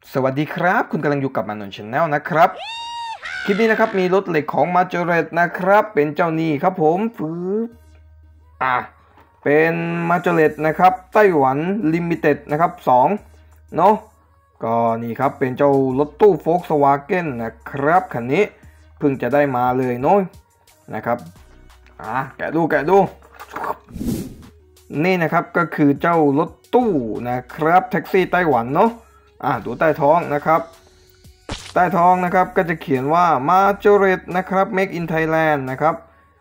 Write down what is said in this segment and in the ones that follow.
สวัสดีครับคุณกำลังอยู่กับมานนท์ชาแนลนะครับคลิปนี้นะครับมีรถเหล็กของมาเจเรตนะครับเป็นเจ้านี่ครับผมเป็นมาเจเรตนะครับไต้หวันลิมิเต็ดนะครับ2เนาะก็นี่ครับเป็นเจ้ารถตู้โฟล์คสวาเก้นนะครับคันนี้เพิ่งจะได้มาเลยเนาะนะครับแกะดูนี่นะครับก็คือเจ้ารถตู้นะครับแท็กซี่ไต้หวันเนาะดูใต้ท้องนะครับใต้ท้องนะครับก็จะเขียนว่า Majorette นะครับ Make in Thailand นะครับ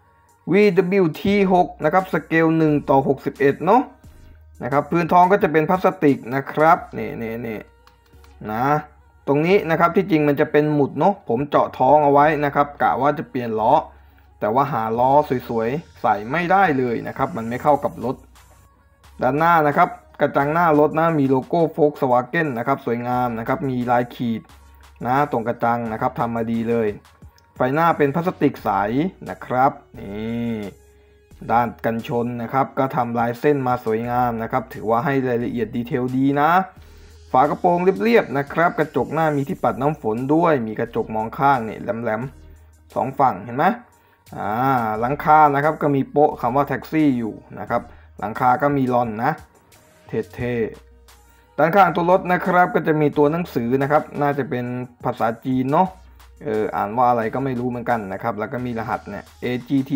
VWT6 นะครับสเกล1:61เนาะนะครับพื้นท้องก็จะเป็นพลาสติกนะครับนี่นะตรงนี้นะครับที่จริงมันจะเป็นหมุดเนาะผมเจาะท้องเอาไว้นะครับกะว่าจะเปลี่ยนล้อแต่ว่าหาล้อสวยๆใส่ไม่ได้เลยนะครับมันไม่เข้ากับรถด้านหน้านะครับกระจังหน้ารถนะมีโลโก้ Volkswagen นะครับสวยงามนะครับมีลายขีดนะตรงกระจังนะครับทำมาดีเลยไฟหน้าเป็นพลาสติกใสนะครับนี่ด้านกันชนนะครับก็ทำลายเส้นมาสวยงามนะครับถือว่าให้รายละเอียดดีเทลดีนะฝากระโปรงเรียบๆนะครับกระจกหน้ามีที่ปัดน้ำฝนด้วยมีกระจกมองข้างเนี่ยแหลมๆ2ฝั่งเห็นไหมหลังคานะครับก็มีโป๊ะคำว่าแท็กซี่อยู่นะครับหลังคาก็มีลอนนะเท่ๆด้านข้างตัวรถนะครับก็จะมีตัวหนังสือนะครับน่าจะเป็นภาษาจีนเนาะอ่านว่าอะไรก็ไม่รู้เหมือนกันนะครับแล้วก็มีรหัสเนี่ย AGT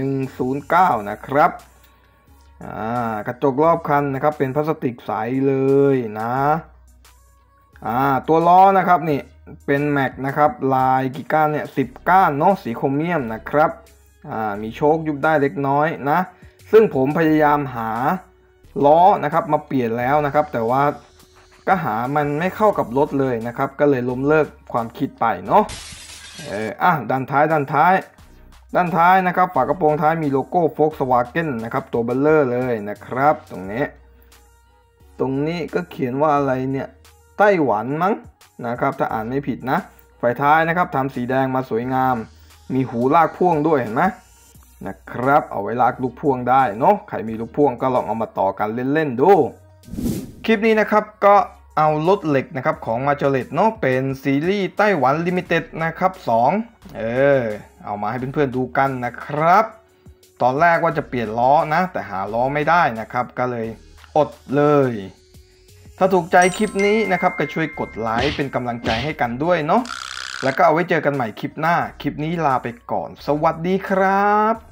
109นะครับกระจกรอบคันนะครับเป็นพลาสติกใสเลยนะตัวล้อนะครับนี่เป็นแม็กนะครับลายกี่ก้านเนี่ย10 ก้านเนาะสีโครเมียมนะครับมีโชคยุบได้เล็กน้อยนะซึ่งผมพยายามหาล้อนะครับมาเปลี่ยนแล้วนะครับแต่ว่าก็หามันไม่เข้ากับรถเลยนะครับก็เลยล้มเลิกความคิดไปเนาะด้านท้ายนะครับฝากระโปรงท้ายมีโลโก้ Volkswagen นะครับตัวเบลเลอร์เลยนะครับตรงนี้ก็เขียนว่าอะไรเนี่ยไต้หวันมั้งนะครับถ้าอ่านไม่ผิดนะไฟท้ายนะครับทำสีแดงมาสวยงามมีหูลากพ่วงด้วยเห็นไหมนะครับเอาไว้ลากลูกพ่วงได้เนาะใครมีลูกพ่วงก็ลองเอามาต่อกันเล่นๆดูคลิปนี้นะครับก็เอารถเหล็กนะครับของมาเจเรตเนาะเป็นซีรีส์ไต้หวันลิมิเต็ดนะครับ2เอามาให้เพื่อนๆดูกันนะครับตอนแรกว่าจะเปลี่ยนล้อนะแต่หาล้อไม่ได้นะครับก็เลยอดเลยถ้าถูกใจคลิปนี้นะครับก็ช่วยกดไลค์เป็นกำลังใจให้กันด้วยเนาะแล้วก็เอาไว้เจอกันใหม่คลิปหน้าคลิปนี้ลาไปก่อนสวัสดีครับ